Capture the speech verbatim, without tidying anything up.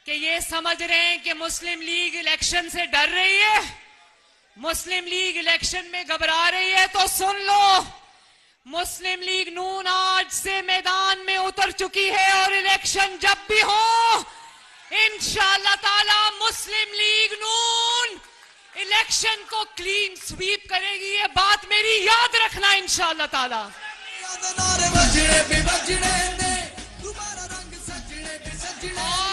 कि ये समझ रहे हैं कि मुस्लिम लीग इलेक्शन से डर रही है, मुस्लिम लीग इलेक्शन में घबरा रही है, तो सुन लो, मुस्लिम लीग नून आज से मैदान में उतर चुकी है और इलेक्शन जब भी हो इंशाअल्लाह ताला मुस्लिम लीग नून इलेक्शन को क्लीन स्वीप करेगी। ये बात मेरी याद रखना इंशाअल्लाह ताला। और